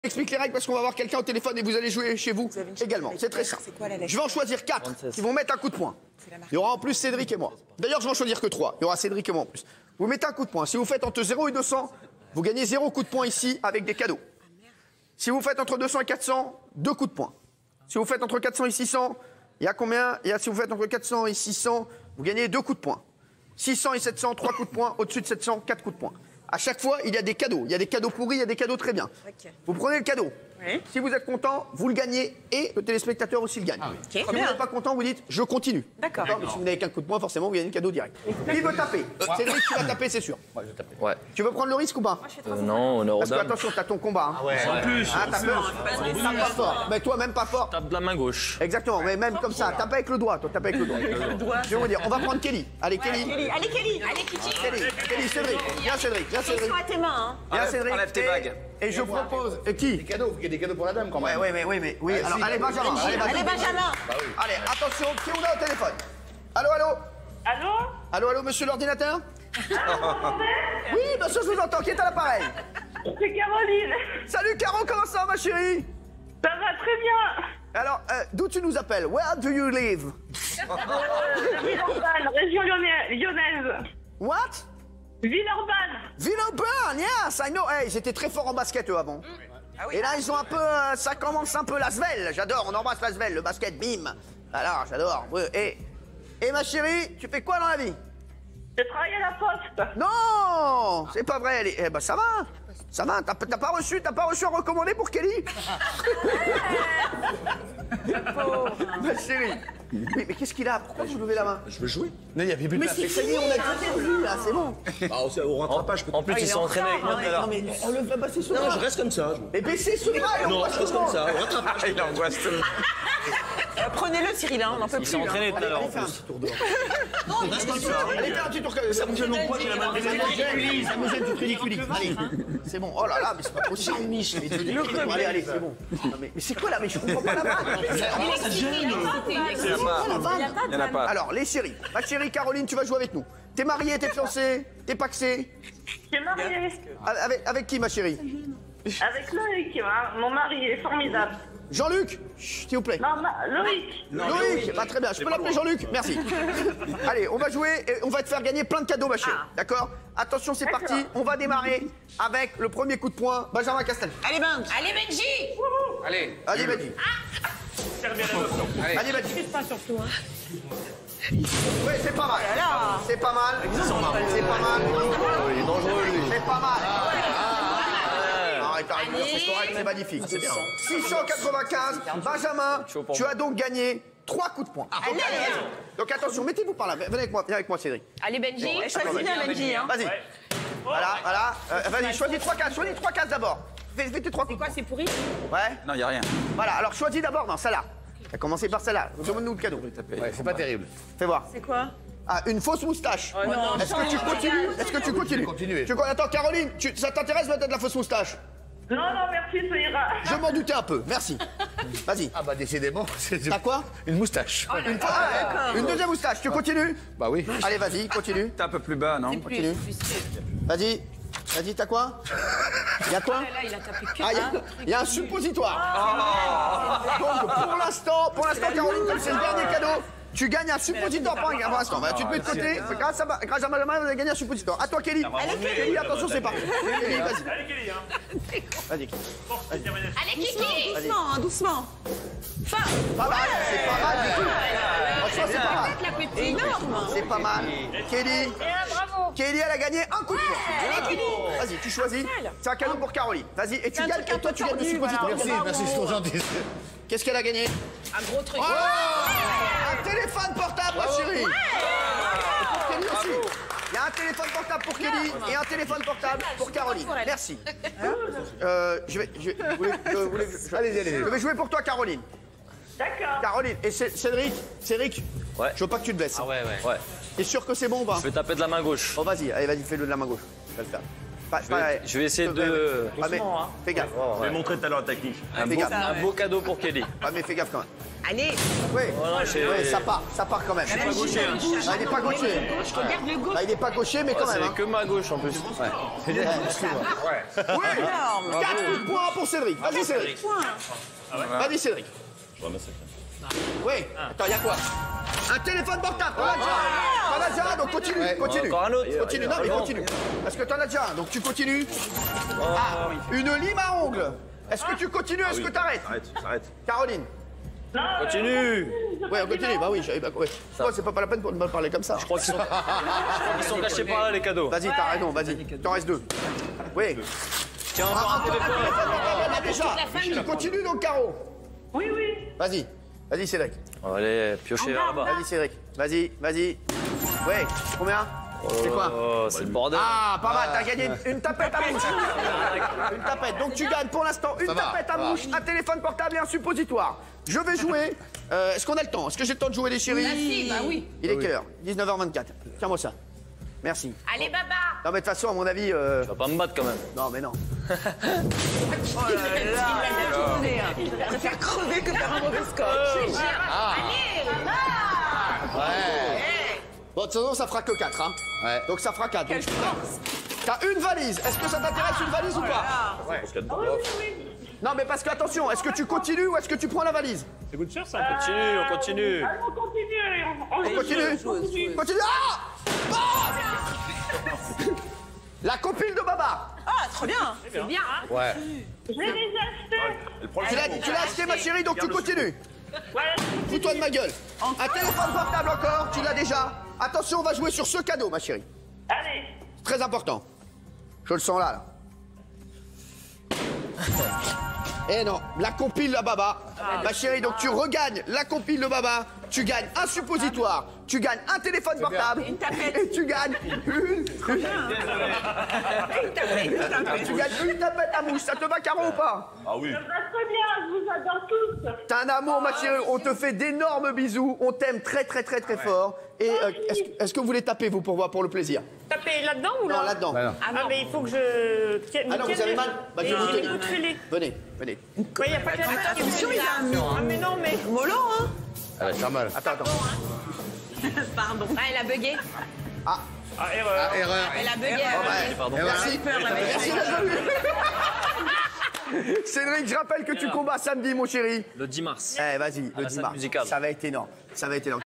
Explique les règles parce qu'on va avoir quelqu'un au téléphone et vous allez jouer chez vous également. C'est très simple. Je vais en choisir 4 qui vont mettre un coup de poing. Il y aura en plus Cédric et moi. D'ailleurs, je vais en choisir que 3. Il y aura Cédric et moi en plus. Vous mettez un coup de poing. Si vous faites entre 0 et 200, vous gagnez 0 coup de poing ici avec des cadeaux. Si vous faites entre 200 et 400, 2 coups de poing. Si vous faites entre 400 et 600, il y a combien? Si vous faites entre 400 et 600, vous gagnez 2 coups de poing. 600 et 700, 3 coups de poing. Au-dessus de 700, 4 coups de poing. À chaque fois, il y a des cadeaux. Il y a des cadeaux pourris, il y a des cadeaux très bien. Okay. Vous prenez le cadeau. Oui. Si vous êtes content, vous le gagnez et le téléspectateur aussi le gagne. Ah oui. Okay. Si vous n'êtes pas content, vous dites je continue. D'accord. Mais si vous n'avez qu'un coup de poing, forcément, vous gagnez le cadeau direct. Qui veut taper? Cédric, tu vas taper, c'est sûr. Moi, je vais taper. Ouais. Tu veux prendre le risque ou pas? Non, on est parce que attention, t'as ton combat. Hein. Ah ouais. En plus. Ah, t'as peur. Pas fort. Mais toi, même pas fort. Tape de la main gauche. Exactement, mais même comme ça. Tape avec le doigt. Toi, tape avec le doigt. Je vais vous dire, on va prendre Kelly. Allez, Kelly. Allez, Kelly. Allez, Kiki. Kelly, Cédric. Viens, Cédric. Viens, Cédric. Ils sont à tes mains. Viens, Cédric. Enlève tes bagues. Et je propose. Qui? Des cadeaux, il y a des cadeaux pour la dame quand même. Oui. Alors, allez, Benjamin. Allez, Benjamin. Allez, attention, qui on a au téléphone? Allô? Allô, monsieur l'ordinateur? Oui, monsieur, je vous entends. Qui est à l'appareil? C'est Caroline. Salut, Caro, comment ça, ma chérie? Ça va très bien. Alors, d'où tu nous appelles? Where do you live? Villeurbanne, région lyonnaise. What? Villeurbanne, yes, I know. Hey, j'étais très fort en basket, eux, avant. Ah oui, et là, ils ont un peu... ça commence un peu l'Asvel. J'adore, on embrasse l'Asvel, le basket, bim. Alors, j'adore. Et ma chérie, tu fais quoi dans la vie? je travaille à la poste. Non, c'est pas vrai. Eh ben, ça va. Ça va, t'as pas reçu un recommandé pour Kelly? Ma chérie. Mais qu'est-ce qu'il a? Pourquoi vous levez la main? Je veux jouer. Non, il y avait plus de place. Mais ça y est, on a tout vu, là, c'est bon. Au rattrapage, en plus, ils sont entraînés avec nous tout à l'heure. Non, mais on le fait passer sous le bras. Non, je reste comme ça. Mais baissez sous le bras. Non, je reste comme ça. Au rattrapage. Il angoisse tout le monde. Prenez-le, Cyril, on n'en peut plus. Ils sont entraînés tout à l'heure en Allez, fais un plus. petit tour dehors. Allez, fais un petit tour. Ça me gêne quoi, ça me gêne, tu te ridiculises. Allez, c'est bon. Oh là là, mais c'est pas possible. Allez, c'est bon. Mais c'est quoi là? Mais je comprends pas la vanne. Ça te gêne. Il y en a pas. Alors, les chéris. Ma chérie Caroline, tu vas jouer avec nous. T'es mariée, t'es fiancée, t'es paxée. Je suis mariée. Avec qui, ma chérie? Avec Loïc, hein. Mon mari est formidable. Jean-Luc, s'il vous plaît. Non, Loïc. Loïc, très bien. Je peux l'appeler Jean-Luc? Merci. Allez, on va jouer et on va te faire gagner plein de cadeaux, ma chérie. D'accord? Attention, c'est parti. On va démarrer avec le premier coup de poing. Benjamin Castel. Allez, Benji. Allez. Allez, Benji. Allez, Benji. Oui, c'est pas mal. C'est pas mal. C'est pas mal. Il est dangereux, lui. C'est pas mal. Arrête, c'est magnifique. C'est bien. 695. Benjamin, tu as donc gagné 3 coups de poing. Allez. Donc attention, mettez-vous par là. Viens avec moi, Cédric. Allez, Benji. Choisis bien, Benji. Vas-y. Voilà. Vas-y, choisis 3 cases. Choisis 3 cases d'abord. Fais tes 3 coups. C'est quoi, c'est pourri? Ouais. Non, il n'y a rien. Voilà, alors choisis d'abord dans celle-là. On va commencer par celle-là. Demande-nous le cadeau. Ouais, c'est pas terrible. Fais voir. C'est quoi? Ah, une fausse moustache. Oh non. Est-ce que tu continues? Est-ce que tu continues? Continuez. Attends, Caroline, ça t'intéresse peut-être la fausse moustache? Non, merci, ça ira. Je m'en doutais un peu, merci. Vas-y. Ah bah décidément, c'est T'as quoi? une moustache. Une deuxième moustache, tu continues? Bah oui. Allez, vas-y, continue. T'es un peu plus bas, non? Continue. Vas-y. Vas-y, t'as quoi? Y'a quoi? Là, il a tapé que. Ah, il y a un suppositoire. Donc, pour l'instant, Caroline, comme c'est le dernier cadeau, tu gagnes un suppositoire pour l'instant. Bah, tu te mets de côté. Grâce à Benjamin, vous avez gagné un suppositoire. À toi, Kelly. Kelly, attention, c'est parti. Kelly, vas-y. Allez, Kelly, hein. Vas-y. Allez, Kiki. Doucement. Pas mal, c'est pas mal du tout. Franchement, c'est pas mal. Énorme. C'est pas mal. Kelly. Bravo. Kelly, elle a gagné un coup de poing. Vas-y, tu choisis. C'est un cadeau pour Caroline. Vas-y, et tu gagnes. Et toi, tu gagnes le suppositoire. Merci, c'est trop gentil. Qu'est-ce qu'elle a gagné? Un gros truc. Oh, un téléphone portable, ma chérie. Pour Kelly aussi. Il y a un téléphone portable pour Kelly et un téléphone portable pour Caroline. Merci. Je vais jouer pour toi, Caroline. D'accord. Caroline, et Cédric, Ouais. je veux pas que tu te blesses. Ouais. T'es sûr que c'est bon ou pas? Je vais taper de la main gauche. Bon, vas-y, fais-le de la main gauche. Je vais le faire. Je vais essayer de... Ah, mais, fais gaffe. Je vais montrer tout à l'heure la technique. Un beau cadeau pour Kelly. Ah, mais fais gaffe quand même. Allez. Oui, Voilà, oui, ça part quand même. pas gaucher, hein. Ah, il n'est pas gaucher. Regarde le gauche. Ah, il n'est pas gaucher, mais quand même. C'est hein. que ma gauche en plus. Oui, 4 coups de poing pour Cédric. Vas-y, Cédric. Vas-y, Cédric. Oui, attends, il y a quoi? Un téléphone portable, t'en as déjà. T'en as déjà, donc continue, continue. Encore un autre. Continue, non mais continue. Parce que t'en as déjà un, donc tu continues. Ah, une lime à ongles. Est-ce que tu continues, est-ce que t'arrêtes? Arrête. Caroline. Continue. Oui, on continue, bah oui, ouais. Ouais, c'est pas la peine pour me parler comme ça. Je crois qu'ils sont cachés par là, les cadeaux. Vas-y, t'as raison, vas-y. T'en restes 2. Oui. Tiens, encore un téléphone. On a déjà. Tu continues donc, Caro. Oui. Vas-y. Vas-y, Cédric. On va aller piocher là-bas. Vas-y, Cédric. Vas-y. Oui. Combien? C'est quoi? Oh, c'est le bordel. Ah, pas mal, t'as gagné une tapette à mouche. Une tapette. Donc tu gagnes pour l'instant une tapette à mouche, un téléphone portable et un suppositoire. Je vais jouer. Est-ce qu'on a le temps? Est-ce que j'ai le temps de jouer, les chéris? Si, bah oui. Il est quelle heure? 19h24. Tiens-moi ça. Merci. Allez, Baba. Non, mais de toute façon, à mon avis. Tu vas pas me battre quand même. Non, mais non. Il préfère crever que faire un mauvais score. Allez, Baba. Bon, de toute façon, ça fera que 4. Hein. Ouais. Donc ça fera 4. Quelle force. T'as une valise. Est-ce que ça t'intéresse une valise ou pas? Oui. Non, mais parce que attention, est-ce que tu continues ou est-ce que tu prends la valise? On continue, on continue. Allez, on continue, allez, On continue. Continue. Ah, la copine de Baba. Ah, trop bien. C'est bien. Ouais. Je l'ai déjà acheté. Tu l'as acheté, ma chérie, donc tu continues. Ouais. Fous-toi de ma gueule. Un téléphone portable encore, tu l'as déjà. Attention, on va jouer sur ce cadeau, ma chérie. Allez. C'est très important. Je le sens là. Eh non, la compile de Baba. Ma chérie, donc tu regagnes la compile de Baba. Tu gagnes un suppositoire. Tu gagnes un téléphone portable. Une tapette. Et tu gagnes une Une tapette. Tu gagnes une tapette à mouche. Ça te va, Caro, ou pas? Ah oui. Ça va très bien, je vous adore tous. T'as un amour, ma chérie. On te fait d'énormes bisous. On t'aime très, très, très, très fort. Et est-ce que vous voulez taper, vous, pour le plaisir? Taper là-dedans ou là? Non, là-dedans. Bah non. Ah non, mais il faut que je tienne. Ah non, vous avez mal? Bah, je vais vous tenir. Venez. Il n'y a pas de Attention, il y a un mur. Ah mais non, mais... Mollo, hein. Elle va faire mal. Attends. Pardon. Ah, elle a bugué. Ah, erreur. Ah, erreur. Elle a bugué. Pardon. Merci. Merci d'être venu. Cédric, je rappelle que tu combats samedi, mon chéri. Le 10 mars. Eh, vas-y, le la salle 10 mars. musicale. Ça va être énorme.